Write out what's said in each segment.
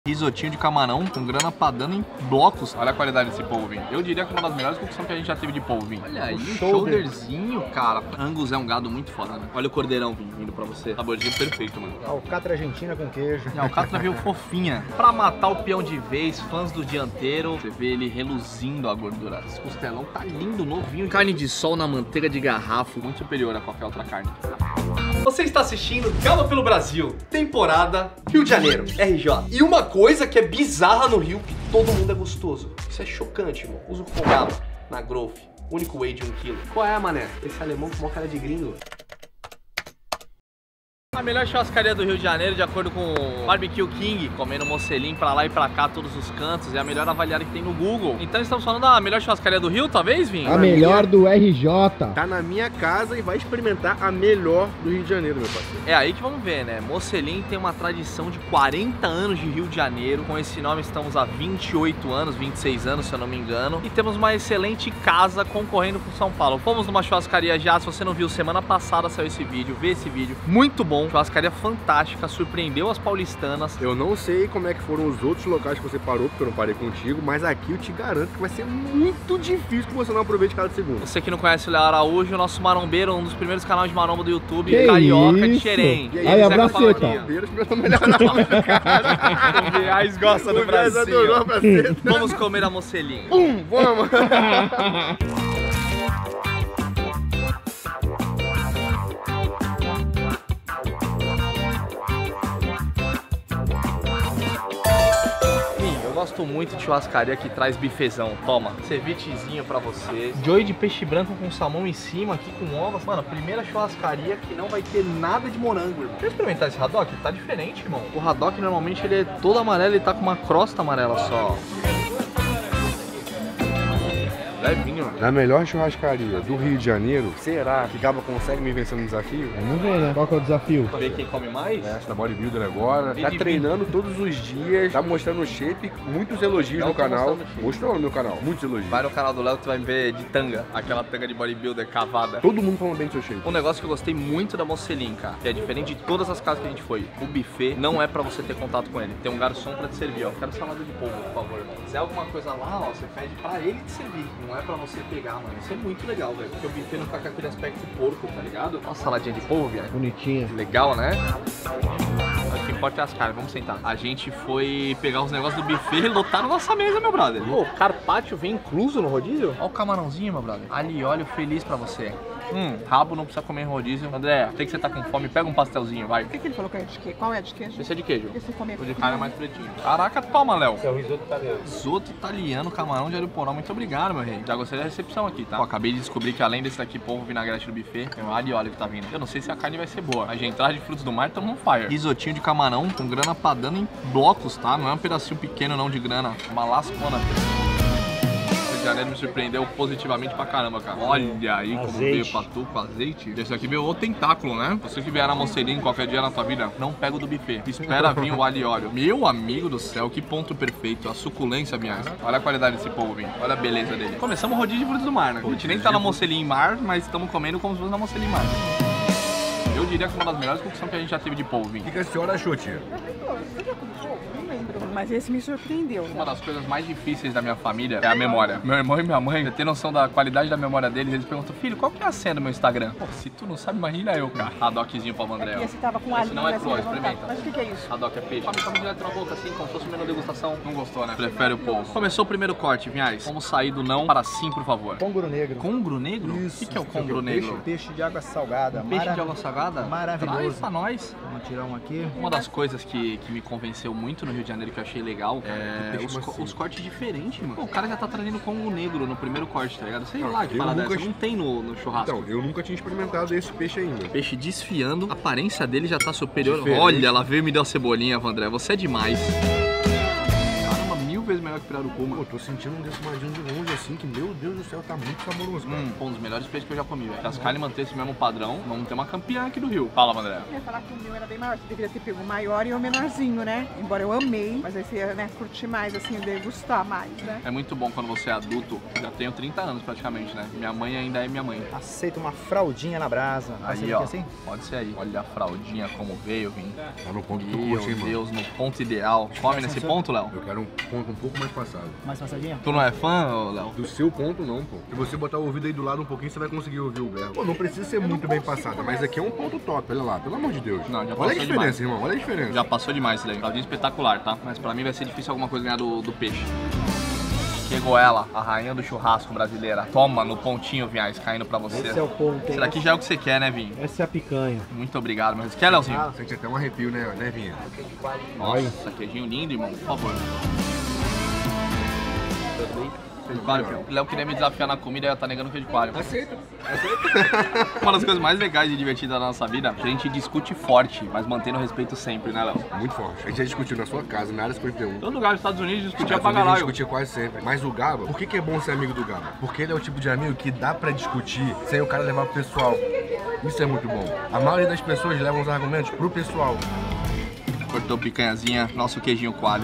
Risotinho de camarão com grana padano em blocos. Olha a qualidade desse polvinho. Eu diria que é uma das melhores cocções que a gente já teve de polvinho. Olha aí, o shoulderzinho, cara. Angus é um gado muito foda, né? Olha o cordeirão vindo pra você. Saborzinho perfeito, mano. Alcatra argentina com queijo. A alcatra veio fofinha. Pra matar o peão de vez, fãs do dianteiro, você vê ele reluzindo a gordura. Esse costelão tá lindo, novinho. Carne de sol na manteiga de garrafo, muito superior a qualquer outra carne. Você está assistindo Galo pelo Brasil, temporada Rio de Janeiro, RJ. E uma coisa que é bizarra no Rio, que todo mundo é gostoso. Isso é chocante, irmão. Uso com galo na Growth, único whey de 1 kg. Qual é, mané? Esse alemão com uma cara de gringo. A melhor churrascaria do Rio de Janeiro, de acordo com o Barbecue King, comendo mocelim pra lá e pra cá, todos os cantos, é a melhor avaliada que tem no Google. Então estamos falando da melhor churrascaria do Rio, talvez, Vinho? A melhor do RJ. Tá na minha casa e vai experimentar a melhor do Rio de Janeiro, meu parceiro. É aí que vamos ver, né? Mocelim tem uma tradição de 40 anos de Rio de Janeiro. Com esse nome estamos há 28 anos, 26 anos, se eu não me engano. E temos uma excelente casa concorrendo com São Paulo. Fomos numa churrascaria já, se você não viu, semana passada saiu esse vídeo, vê esse vídeo. Muito bom. Churrascaria fantástica, surpreendeu as paulistanas. Eu não sei como é que foram os outros locais que você parou, porque eu não parei contigo, mas aqui eu te garanto que vai ser muito difícil que você não aproveite cada segundo. Você que não conhece o Léo Araújo, nosso marombeiro, um dos primeiros canais de maromba do YouTube, que carioca de Xerém. E aí, abraceta. O Viais gosta do Brasil. Vamos comer a mocelinha. Vamos! Eu gosto muito de churrascaria que traz bifezão. Toma, cevichezinho pra vocês. Joey de peixe branco com salmão em cima, aqui com ovas. Mano, primeira churrascaria que não vai ter nada de morango, irmão. Quer experimentar esse haddock? Tá diferente, irmão. O haddock normalmente ele é todo amarelo e tá com uma crosta amarela só. Levinho, mano. Na melhor churrascaria do Rio de Janeiro, será que Gaba consegue me vencer no desafio? Vamos ver, né? Qual que é o desafio? Ver quem come mais? Essa da bodybuilder agora, tá treinando todos os dias, tá mostrando o shape, muitos elogios no canal. Mostrou no meu canal, muitos elogios. Vai no canal do Léo que tu vai ver de tanga, aquela tanga de bodybuilder cavada. Todo mundo falando bem do seu shape. Um negócio que eu gostei muito da Mocelim, cara, que é diferente de todas as casas que a gente foi. O buffet não é pra você ter contato com ele. Tem um garçom pra te servir, ó. Quero salada de polvo, por favor. Se quiser alguma coisa lá, ó, você pede pra ele te servir. Não é pra você pegar, mano. Isso é muito legal, velho. Porque o buffet não fica com aquele aspecto porco, tá ligado? Uma saladinha de polvo, viado. Bonitinha. Legal, né? O que importa é as caras, vamos sentar. A gente foi pegar os negócios do buffet e lotaram nossa mesa, meu brother. Pô, carpaccio vem incluso no rodízio? Olha o camarãozinho, meu brother. Ali e óleo feliz pra você. Rabo não precisa comer em rodízio. André, sei que você tá com fome, pega um pastelzinho, vai. O que ele falou que é de queijo? Qual é de queijo? Esse é de queijo. Esse comer. O de carne é mais pretinho. Caraca, toma, Léo. É o risoto italiano. Risoto italiano, camarão de alho poró. Muito obrigado, meu rei. Já gostei da recepção aqui, tá? Ó, acabei de descobrir que além desse daqui, polvo vinagrete do buffet, tem um alho e óleo que tá vindo. Eu não sei se a carne vai ser boa, mas de entrada de frutos do mar, tamo on fire. Risotinho de camarão com grana padano em blocos, tá? Não é um pedacinho pequeno não de grana. Uma lascona. De Janeiro me surpreendeu positivamente pra caramba, cara. Olha aí como veio pra tu com azeite. Esse aqui veio o tentáculo, né? Você que vier na Mocelim qualquer dia na tua vida, não pega o do buffet. Espera vir o alho e óleo. Meu amigo do céu, que ponto perfeito. A suculência, minha. Olha a qualidade desse polvo, Vinho. Olha a beleza dele. Começamos o rodízio de frutos do mar, né? A gente nem tá na Mocelim Mar, mas estamos comendo como se fosse na Mocelim Mar. Eu diria que uma das melhores cocções que a gente já teve de polvo, Vinho. O que a senhora achou, tia? Não lembro, mas esse me surpreendeu. Uma das coisas mais difíceis da minha família é a memória. Meu irmão e minha mãe, pra ter noção da qualidade da memória deles, eles perguntam: filho, qual que é a senha do meu Instagram? Pô, se tu não sabe, imagina eu, cara. Haddockzinho pra André. E esse tava com a Esse não é cru, experimenta. Mas o que é isso? Haddock é peixe. Come direto na boca assim, como se fosse um menu degustação. Não gostou, né? Prefere o polvo. Começou o primeiro corte, Vinhais. Vamos sair do não para sim, por favor. Congro negro. Congro negro? Isso. O que é o congro negro? Peixe de água salgada. Peixe de água salgada? Maravilhoso. Traz pra nós. Vamos tirar um aqui. Uma das coisas que me convenceu muito no Rio de Janeiro, que eu achei legal, é os cortes diferentes, mano. Pô, o cara já tá trazendo Congo negro no primeiro corte, tá ligado? Sei lá que parada dessa. Não tem no churrasco. Então, eu nunca tinha experimentado esse peixe ainda. Peixe desfiando, a aparência dele já tá superior. Diferente. Olha, ela veio e me deu a cebolinha, André. Você é demais. Caramba, 1000 vezes melhor melhor que pirarucu, mano. Pô, tô sentindo um defumadinho de longe assim, que meu Deus do céu, tá muito saboroso, cara. Um dos melhores peixes que eu já comi, velho. Se as carnes manter esse mesmo padrão, vamos ter uma campeã aqui do Rio. Fala, André. Eu ia falar que o meu era bem maior, você deveria ter pego o maior e o menorzinho, né? Embora eu amei, mas aí você ia, né, curtir mais, assim, degustar mais, né? É muito bom quando você é adulto. Já tenho 30 anos praticamente, né? Minha mãe ainda é minha mãe. Aceita uma fraldinha na brasa. Aí, ó, pode ser aí. Olha a fraldinha como veio, Vim. Tá no ponto do Meu curso, hein, mano. Deus, no ponto ideal. Come nesse ponto, Léo? Eu quero um ponto um pouco mais passado. Mais passadinha? Tu não é fã, ô, Léo? Do seu ponto, não, pô. Se você botar o ouvido aí do lado um pouquinho, você vai conseguir ouvir o berro. Pô, não precisa ser muito bem passada, mas aqui é um ponto top, olha lá, pelo amor de Deus. Não, já olha a passou diferença, demais. irmão, olha a diferença. Já passou demais isso daí. Fraldinha espetacular, tá? Mas pra mim vai ser difícil alguma coisa ganhar do peixe. Chegou ela, a rainha do churrasco brasileira. Toma no pontinho, Vinhais, caindo pra você. Esse é o ponto, hein? Isso daqui já é o que você quer, né, Vim? Essa é a picanha. Muito obrigado, mas você quer, Léozinho? Ah, sente até um arrepio, né, Vinha? Nossa, queijinho lindo, irmão, por favor. Queijo coalho, filho. O Léo queria me desafiar na comida e eu tá negando queijo coalho. Aceita. Uma das coisas mais legais e divertidas da nossa vida é que a gente discute forte, mas mantendo o respeito sempre, né, Léo? Muito forte. A gente já discutiu na sua casa, na área 51. Todo lugar dos Estados Unidos discutia Estados pra Unidos a gente caralho. discutia quase sempre. Mas o Gaba, por que é bom ser amigo do Gaba? Porque ele é o tipo de amigo que dá pra discutir sem o cara levar pro pessoal. Isso é muito bom. A maioria das pessoas levam os argumentos pro pessoal. Cortou picanhazinha, nosso queijinho coalho.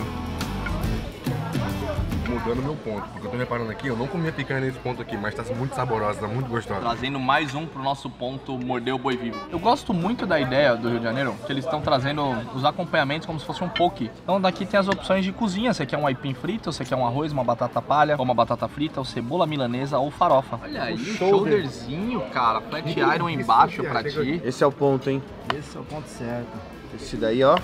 Mudando meu ponto, porque eu tô reparando aqui, eu não comia picanha nesse ponto aqui, mas tá muito saborosa, tá muito gostosa. Trazendo mais um pro nosso ponto morder o boi vivo. Eu gosto muito da ideia do Rio de Janeiro, que eles estão trazendo os acompanhamentos como se fosse um poke. Então daqui tem as opções de cozinha. Você quer um aipim frito, você quer um arroz, uma batata palha, ou uma batata frita, ou cebola milanesa, ou farofa. Olha aí, o shoulderzinho, cara. Flat iron embaixo pra ti. Esse é o ponto, hein? Esse é o ponto certo. Esse daí, ó.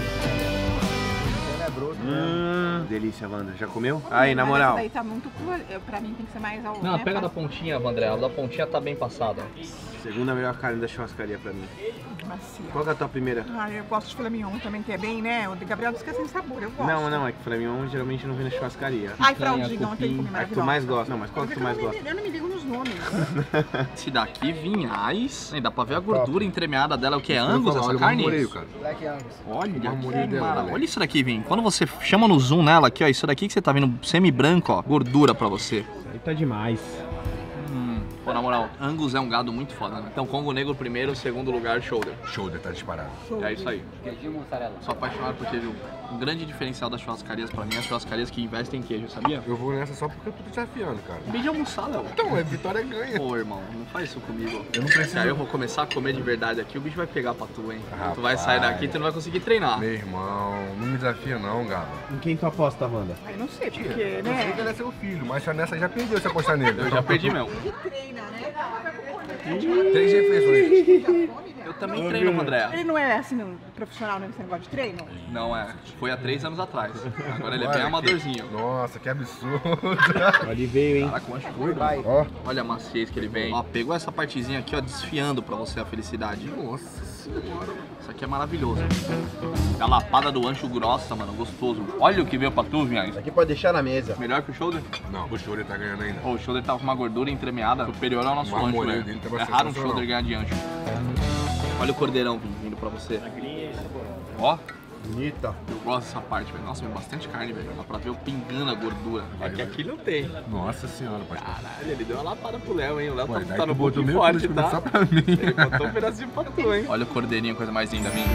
Delícia, Wanda. Já comeu? Aí, na moral. Mas essa daí tá muito crua, pra mim tem que ser mais ao... Não, né, pega pra- da pontinha, Vandré. A da pontinha tá bem passada. Segunda melhor carne da churrascaria pra mim. Macia. Qual que é a tua primeira? Ah, eu gosto de filé mignon também, que é bem, né? O de Gabriel diz que é sem sabor, eu gosto. Não, é que filé mignon geralmente não vem na churrascaria. Ai, fraldinha, não tem que comer A que maravilhosa. tu mais gosta? Não, mas qual que tu mais gosta? Eu não me ligo nos nomes. Esse daqui, Vinhais. Dá pra ver a gordura entremeada dela. O que é Eu ia Angus, falar, essa olha o carne? marmoreio, cara. Black Angus. Olha, O marmoreio que dela, mara- moleque. olha isso daqui, Vim. Quando você chama no zoom nela aqui, ó, isso daqui que você tá vendo semi-branco, ó, gordura pra você. Aí tá demais. Pô, na moral, Angus é um gado muito foda, né? Então, Congo Negro primeiro, segundo lugar, Shoulder. Shoulder, tá disparado. É isso aí. Queijinho mussarela. Sou apaixonado por queijo. Um grande diferencial das churrascarias pra mim é as churrascarias que investem em queijo, sabia? Eu vou nessa só porque eu tô desafiando, cara. Bem de almoçar, Léo. Então, é vitória ganha. Pô, irmão, não faz isso comigo. Eu não preciso. Aí eu vou começar a comer de verdade aqui, o bicho vai pegar pra tu, hein? Rapaz. Tu vai sair daqui e tu não vai conseguir treinar. Meu irmão, não me desafia não, Gaba. Em quem tu aposta, Wanda? Ai, não sei, porque, Eu sei que né? ele é seu filho, mas só nessa já perdeu se apostar nele. Eu já perdi mesmo. Ele treina, né? 3 refeições. Eu também treino, André. Ele não é, assim, profissional nesse negócio de treino? Não é. Foi há 3 anos atrás. Agora ele é Olha bem que- amadorzinho. Nossa, que absurdo. Ali veio, hein? Caraca, um ancho gordo. Ó, Olha a maciez que ele vem. Ó, pegou essa partezinha aqui, ó, desfiando pra você a felicidade. nossa senhora. Isso aqui é maravilhoso. A lapada do ancho grossa, mano, gostoso. Olha o que veio pra tu, Vinhais. Aqui pode deixar na mesa. Melhor que o shoulder? Não, o shoulder tá ganhando ainda. Pô, o shoulder tá com uma gordura entremeada superior ao nosso O ancho, marmoreio velho. dele tava É raro um sensacional. shoulder ganhar de ancho. Olha o cordeirão vindo pra você. Ó, Bonita. eu gosto dessa parte, velho. Nossa, vem bastante carne, velho. Dá pra ver o pingando a gordura. É que aqui não tem. Nossa senhora, pastor. Caralho, ele deu uma lapada pro Léo, hein? O Léo Pô, tá, daí tá no tu botou boto meio forte, quilo tá? só pra mim. Ele botou um pedacinho pra tu, hein? Olha o cordeirinho, coisa mais linda, vem.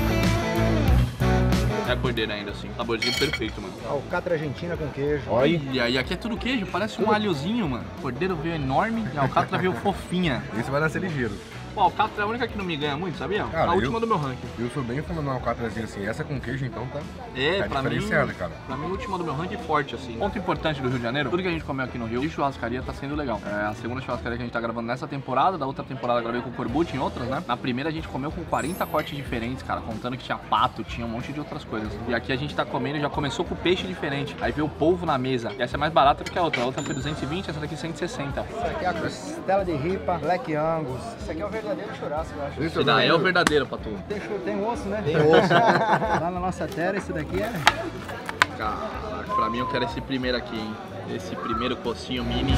É a cordeira ainda, assim. Saborzinho perfeito, mano. Alcatra argentina com queijo. Olha, e aqui é tudo queijo, parece um alhozinho, mano. O cordeiro veio enorme e a alcatra veio fofinha. Esse vai nascer ligeiro. Pô, a alcatra é a única que não me ganha muito, sabia? Cara, a última eu- do meu ranking. Eu sou bem fã de uma alcatrazinha assim. Essa com queijo, então, tá, É, tá pra mim, diferenciada, cara. pra mim, a última do meu ranking é forte, assim. Ponto importante do Rio de Janeiro, tudo que a gente comeu aqui no Rio, de churrascaria tá sendo legal. É a segunda churrascaria que a gente tá gravando nessa temporada, da outra temporada eu gravei com o Corbucci em outras, né? Na primeira a gente comeu com 40 cortes diferentes, cara, contando que tinha pato, tinha um monte de outras coisas. E aqui a gente tá comendo e já começou com peixe diferente. Aí veio o polvo na mesa. E essa é mais barata do que a outra. A outra foi 220, essa daqui 160. Isso aqui é a costela de ripa, Black Angus. Isso aqui é o verdadeiro churrasco, eu acho. Esse Esse daí é o verdadeiro pra tu. Tem osso, né? Tem osso. Lá na nossa terra, esse daqui é... Caraca, pra mim eu quero esse primeiro aqui, hein? Esse primeiro cocinho mini.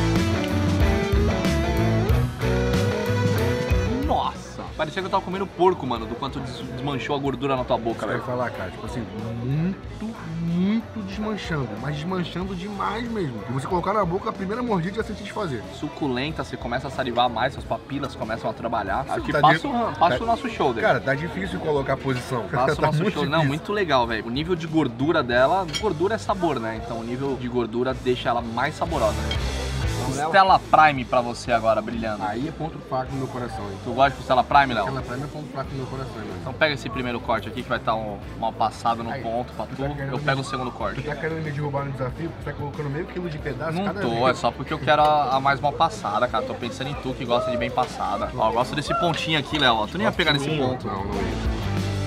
Nossa! Parecia que eu tava comendo porco, mano, do quanto desmanchou a gordura na tua boca, Você vai velho. falar, cara, tipo assim, muito que desmanchando, mas desmanchando demais mesmo. E você colocar na boca, a primeira mordida já sente desfazer. Suculenta, você começa a salivar mais, suas papilas começam a trabalhar. Acho que Tá passa o nosso shoulder. Cara, tá difícil colocar a posição. Passa o Tá nosso muito shoulder. Não, difícil. muito legal, velho. O nível de gordura dela, gordura é sabor, né? Então o nível de gordura deixa ela mais saborosa. Costela Prime pra você agora, brilhando. Aí é ponto fraco no meu coração, hein? Tu gosta de costela Prime, Léo? Aquela pra mim é ponto fraco no meu coração, hein? Então pega esse primeiro corte aqui que vai estar mal passado no ponto pra tu. Eu pego o segundo corte. Tu tá querendo me derrubar no desafio? Tu tá colocando meio quilo de pedaço Não cada tô, vez. é só porque eu quero a mais mal passada, cara. Tô pensando em tu que gosta de bem passada. Ó, eu gosto desse pontinho aqui, Léo. Tu nem ia pegar nesse ponto. Não ia.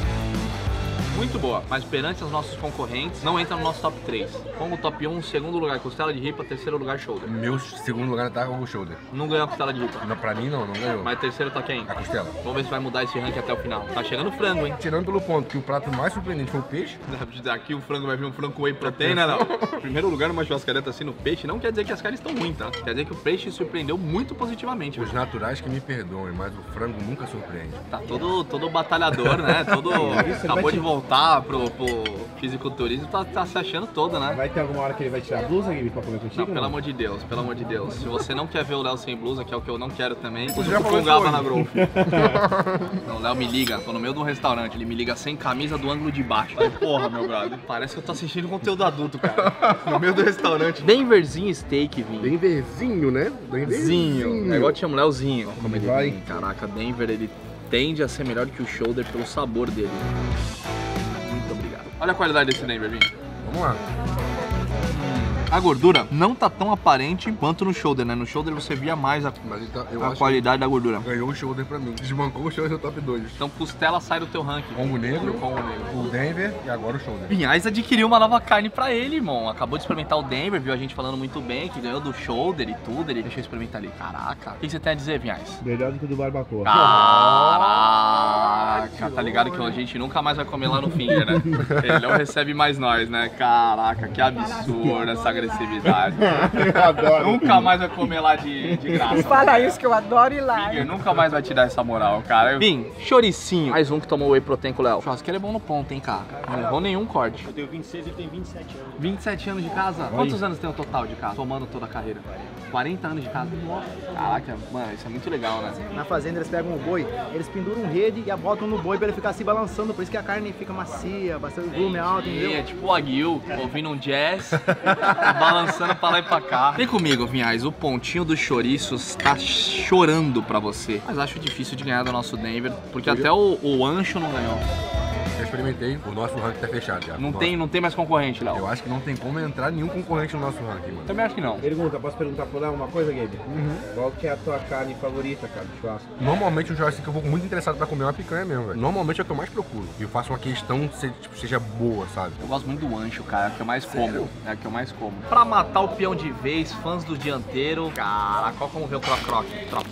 Muito boa, mas perante os nossos concorrentes, não entra no nosso top 3. Como top 1, segundo lugar costela de ripa, terceiro lugar shoulder. Meu segundo lugar tá com o shoulder. Não ganhou a costela de ripa. Não, pra mim não ganhou. Mas terceiro tá quem? A costela. Vamos ver se vai mudar esse ranking até o final. Tá chegando frango, hein? Tirando pelo ponto que o prato mais surpreendente foi o peixe. Aqui o frango vai vir um frango com whey protein, né, não? Primeiro lugar numa churrascaria tá assim no peixe, não quer dizer que as carnes estão ruins, tá? Quer dizer que o peixe surpreendeu muito positivamente. Os velho. naturais que me perdoem, mas o frango nunca surpreende. Tá todo batalhador, né? Todo acabou de voltar pro fisiculturismo, tá se achando todo, né? Vai ter alguma hora que ele vai tirar a blusa, Gabi, pra comer contigo? Não, pelo amor de Deus, pelo amor de Deus. Se você não quer ver o Léo sem blusa, que é o que eu não quero também, já eu falou fungava isso na hoje. Growth. Não, o Léo me liga, tô no meio de um restaurante, ele me liga sem camisa do ângulo de baixo. Falei, porra, meu brother, parece que eu tô assistindo conteúdo adulto, cara. No meio do restaurante. Denverzinho Steak, Vinho. Denverzinho, né? Denverzinho. É igual te chamo, Léozinho. Como ele Vai. vem. Caraca, Denver, ele tende a ser melhor que o shoulder pelo sabor dele. Muito obrigado. Olha a qualidade desse Denver, Vinho. Vamos lá. A gordura não tá tão aparente quanto no shoulder, né? No shoulder você via mais a Mas então, eu a acho qualidade da gordura. que ganhou o shoulder pra mim. Desbancou o shoulder no top 2. Então costela sai do teu ranking. Congo negro, Congo negro. o Denver e agora o shoulder. Vinhais adquiriu uma nova carne pra ele, irmão. Acabou de experimentar o Denver, viu a gente falando muito bem, que ganhou do shoulder e tudo. Ele deixou eu experimentar ali. Caraca. O que você tem a dizer, Vinhais? Melhor do que o do barbacoa. Caraca, tá ligado que a gente nunca mais vai comer lá no Finger, né? Ele não recebe mais nós, né? Caraca, que absurdo essa agressividade. Eu adoro. Nunca mais vai comer lá de graça. Fala isso que eu adoro ir lá. Finger nunca mais vai te dar essa moral, cara. Vim, choricinho. Mais um que tomou whey protein com o Léo. O churrasqueiro é bom no ponto, hein, cara. Não errou nenhum corte. Eu tenho 26 e ele tem 27 anos. 27 anos de casa? Quantos anos tem o total de casa? Tomando toda a carreira? 40 anos de casa. Caraca, mano, isso é muito legal, né? Na fazenda eles pegam o boi, eles penduram rede e botam no boi pra ele ficar se balançando, por isso que a carne fica macia, bastante volume alto, É entendeu? tipo o Aguil, ouvindo um jazz, balançando pra lá e pra cá. Vem comigo, Vinhais, o pontinho dos chouriços tá chorando pra você. Mas acho difícil de ganhar do nosso Denver, porque até o Ancho não ganhou. Já experimentei, o nosso ranking tá fechado já. Não tem mais concorrente, Eu Léo. acho que não tem como entrar nenhum concorrente no nosso ranking, mano. Também acho que não. Pergunta, posso perguntar pro Léo uma coisa, Gabe? Qual que é a tua carne favorita, cara, de churrasco? Normalmente o churrasco que eu vou muito interessado pra comer é uma picanha mesmo, velho. Normalmente é o que eu mais procuro. E eu faço uma questão que seja boa, sabe? Eu gosto muito do Ancho, cara, é o que eu mais como. É o que eu mais como. Pra matar o peão de vez, fãs do dianteiro. Caraca, olha como vê o croc-croc. Troc.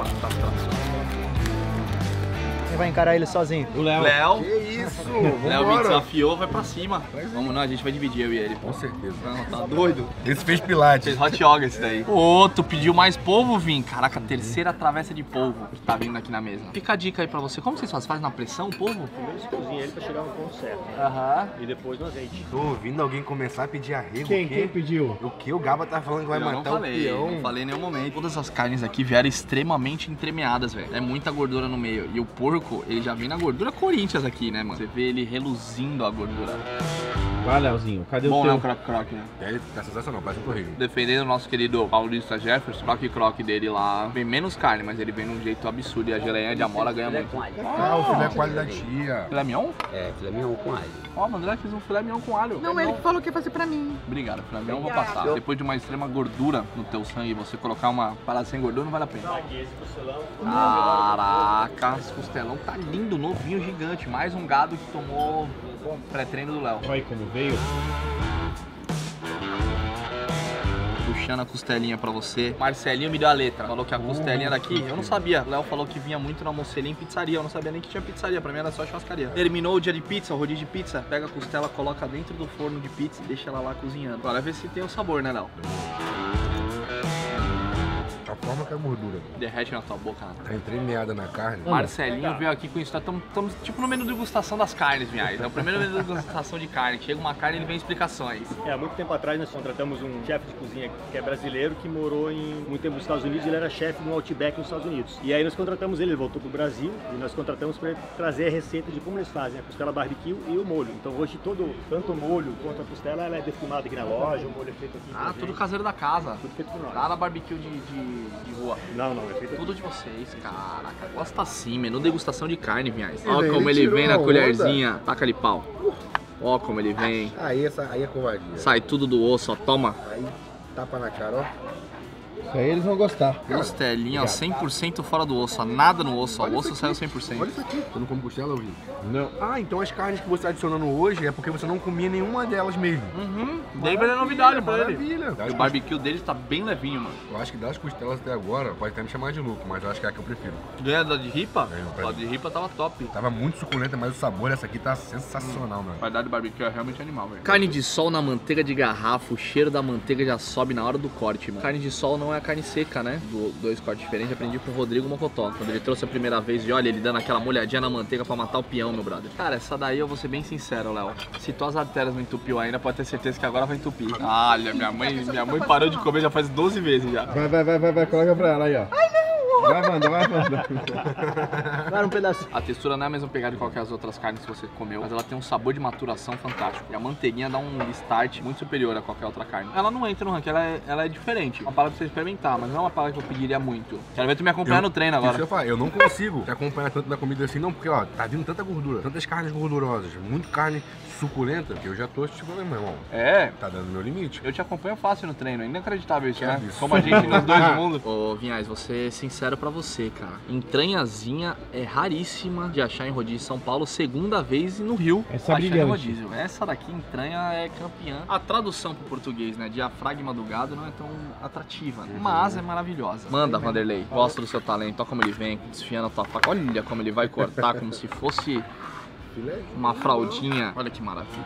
Quem vai encarar ele sozinho? O Léo. Léo. Que isso? Léo me Vambora. desafiou, vai pra cima. Vamos não, a gente vai dividir eu e ele. Com certeza. Não, tá doido? Esse fez pilates. Fez hot yoga esse daí. Ô, tu pediu mais polvo, Vim? Caraca, terceira travessa de polvo que tá vindo aqui na mesa. Fica a dica aí pra você. Como vocês fazem? Faz na pressão o polvo? Primeiro você cozinha ele pra chegar no ponto certo. Aham. E depois no azeite. Tô ouvindo alguém começar a pedir arrego. Quem? o quê? Quem pediu? O que? O Gaba tá falando que vai Eu não matar falei, o peão. não falei em nenhum momento. Todas as carnes aqui vieram extremamente entremeadas, velho. É muita gordura no meio. E o porco, ele já vem na gordura Corinthians aqui, né, mano? Você vê ele reluzindo a gordura. Vai, Léozinho, cadê Bom, o né, teu? o croc-croc, né? E aí, tá sensacional, parece um torresmo. Defendendo o nosso querido Paulista Jefferson, o croc-croc dele lá vem menos carne, mas ele vem num jeito absurdo. E a geleinha de amora ganha muito. Ah, o filé qualho da tia. Filé mignon? É, filé mignon com alho. Ó, o André fez um filé mignon com alho. Não, ele que falou que ia fazer pra mim. Obrigado, filé mignon eu vou Obrigada. passar. Depois de uma extrema gordura no teu sangue, você colocar uma parada sem gordura não vale a pena. Aqui esse costelão. Caraca, esse costelão tá lindo, novinho, gigante. Mais um gado que tomou pré-treino do Léo. Olha como veio. Puxando a costelinha pra você. Marcelinho me deu a letra. Falou que a costelinha daqui, eu não sabia. O Léo falou que vinha muito na Mocelinha em pizzaria. Eu não sabia nem que tinha pizzaria. Pra mim era só churrascaria. Terminou o dia de pizza, o rodízio de pizza. Pega a costela, coloca dentro do forno de pizza e deixa ela lá cozinhando. Agora vê se tem o sabor, né, Léo? A forma que é a gordura. Derrete na tua boca, né? Tá entremeada na carne. Marcelinho veio aqui com isso. Estamos tipo no menu de degustação das carnes, Vinhais. É o primeiro menu de degustação de carne. Chega uma carne e ele vem explicações. Há muito tempo atrás nós contratamos um chefe de cozinha que é brasileiro, que morou muito tempo nos Estados Unidos, ele era chefe de um Outback nos Estados Unidos. E aí nós contratamos ele voltou pro Brasil e nós contratamos para ele trazer a receita de como eles fazem a costela barbecue e o molho. Então hoje tanto o molho quanto a costela ela é defumada aqui na loja, o molho é feito aqui. Ah, tudo caseiro da casa. Tudo feito por nós. Nada barbecue de rua. Não, é feito Tudo de vocês, caraca. Gosta assim, menu degustação de carne, Vinhais. Ele Olha como ele vem na tirou a colherzinha. Taca ali pau. Ó como ele vem. Aí é covardia. Sai tudo do osso, ó. Toma. Aí tapa na cara, ó. Isso aí eles vão gostar. Costelinha, ó, 100% fora do osso, ó. Nada no osso, ó. O osso saiu 100%. Olha isso aqui. Você não come costela, Ouvi? Não. Ah, então as carnes que você tá adicionando hoje é porque você não comia nenhuma delas mesmo. Uhum. Daí vai dar novidade pra ele. Maravilha. E o barbecue dele tá bem levinho, mano. Eu acho que das costelas até agora, pode até me chamar de louco, mas eu acho que é a que eu prefiro. Ganha da de ripa? É, A de ripa tava top. Tava muito suculenta, mas o sabor dessa aqui tá sensacional, mano. A qualidade do barbecue é realmente animal, velho. Carne de sol na manteiga de garrafa, o cheiro da manteiga já sobe na hora do corte, mano. Carne de sol não é a carne seca, né? Dois cortes diferentes, aprendi com o Rodrigo Mocotó. Quando ele trouxe a primeira vez, e olha, ele dando aquela molhadinha na manteiga pra matar o peão, meu brother. Cara, essa daí eu vou ser bem sincero, Léo. Se tuas artérias não entupiu ainda, pode ter certeza que agora vai entupir. Olha, minha mãe parou de comer já faz 12 vezes já. Vai, coloca pra ela aí, ó. Ai, não! Vai, manda. Vai um pedacinho. A textura não é a mesma pegada de qualquer as outras carnes que você comeu, mas ela tem um sabor de maturação fantástico. E a manteiguinha dá um start muito superior a qualquer outra carne. Ela não entra no ranking, ela é diferente. Uma parada pra você experimentar, mas não é uma parada que eu pediria muito. Quero ver tu me acompanhar no treino agora. Isso eu falo, eu não consigo te acompanhar tanto na comida assim, não, porque ó, tá vindo tanta gordura, tantas carnes gordurosas, muito carne suculenta, que eu já tô tipo, meu irmão. É. Tá dando meu limite. Eu te acompanho fácil no treino, é inacreditável isso, Que né? absurdo. Como a gente nos dois mundos. Ô, Vinhais, vou ser sincero pra você, cara. Entranhazinha é raríssima de achar em rodízio em São Paulo, segunda vez e no Rio. Essa achar em brilhante. rodízio. Essa daqui, entranha, é campeã. A tradução pro português, né? Diafragma do gado não é tão atrativa, né? Mas é maravilhosa. Manda, Vanderlei. Gosto do seu talento. Olha como ele vem, desfiando a tua faca. Olha como ele vai cortar, como se fosse uma fraldinha. Olha que maravilha.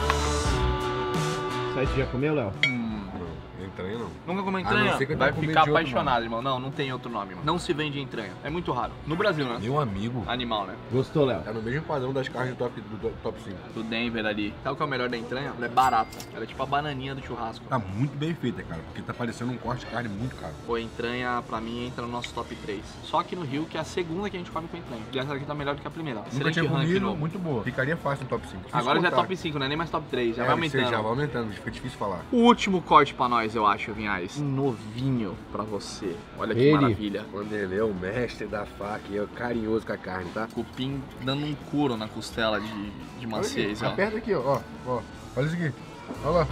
Isso aí você já comeu, Léo? Entranha não. Nunca comeu A entranha? não ser que eu Vai tenha ficar comido de outro apaixonado, irmão. Não tem outro nome, mano. Não se vende entranha. É muito raro. No Brasil, né? Meu amigo, Animal, né? Gostou, Léo? tá no mesmo padrão das carnes do top 5. Do Denver ali. Sabe o que é o melhor da entranha? Ela é barata. Ela é tipo a bananinha do churrasco. Tá muito bem feita, cara, porque tá parecendo um corte de carne muito caro. Pô, entranha, pra mim, entra no nosso top 3. Só aqui no Rio, que é a segunda que a gente come com entranha. E essa daqui tá melhor do que a primeira. Nunca Excelente tinha ranking comido, novo. muito boa. Ficaria fácil no top 5. Difícil Agora já é contar. top 5, né? Nem mais top 3. Já É, vai eu sei, aumentando. já vai aumentando, fica difícil falar. O último corte pra nós, eu acho, Vinhais. Novinho pra você. Olha que Ele. maravilha. Quando ele é o mestre da faca e é carinhoso com a carne, tá? Cupim dando um couro na costela de maciez, ó. Aperta aqui, ó. Olha isso aqui. Olha lá.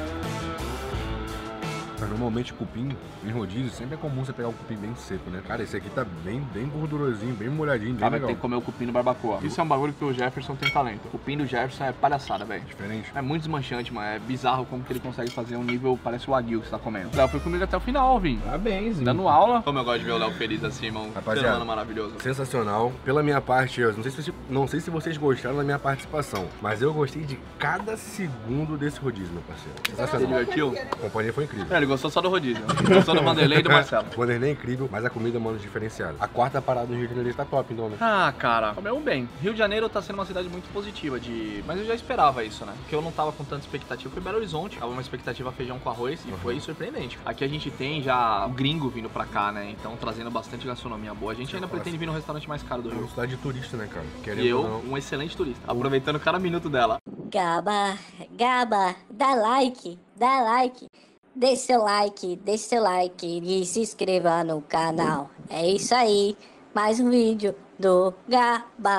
Mas normalmente cupim em rodízio sempre é comum você pegar um cupim bem seco, né? Cara, esse aqui tá bem gordurosinho, bem molhadinho, bem Vai legal. ter que comer o cupim no barbacoa. Isso é um bagulho que o Jefferson tem talento. O cupim do Jefferson é palhaçada, velho. Diferente. É muito desmanchante, mano. É bizarro como que ele consegue fazer um nível, parece o aguil que você tá comendo. O Léo foi comigo até o final, Vim. Parabéns, hein? Dando aula. Como eu gosto de ver o Léo feliz assim, irmão. Rapaziada. Ser humano maravilhoso. Sensacional. Pela minha parte, eu não sei se vocês gostaram da minha participação, mas eu gostei de cada segundo desse rodízio, meu parceiro. Você Sensacional. divertiu? A companhia foi incrível. É, ele gostou só do rodízio. Ele gostou do Vanderlei e do Marcelo. O Vanderlei é incrível, mas a comida, mano, diferenciada. A quarta parada do Rio de Janeiro tá top, então, né? Ah, cara, comeu bem. Rio de Janeiro tá sendo uma cidade muito positiva mas eu já esperava isso, né? Porque eu não tava com tanta expectativa. Foi Belo Horizonte, tava uma expectativa feijão com arroz e foi surpreendente. Aqui a gente tem já o gringo vindo pra cá, né? Então trazendo bastante gastronomia boa. A gente ainda pretende vir no restaurante mais caro do É uma Rio. cidade de turista, né, cara? E Querendo eu, ou não. um excelente turista, aproveitando cada minuto dela. Gaba, dá like, deixe seu like e se inscreva no canal. É isso aí, mais um vídeo do Gaba.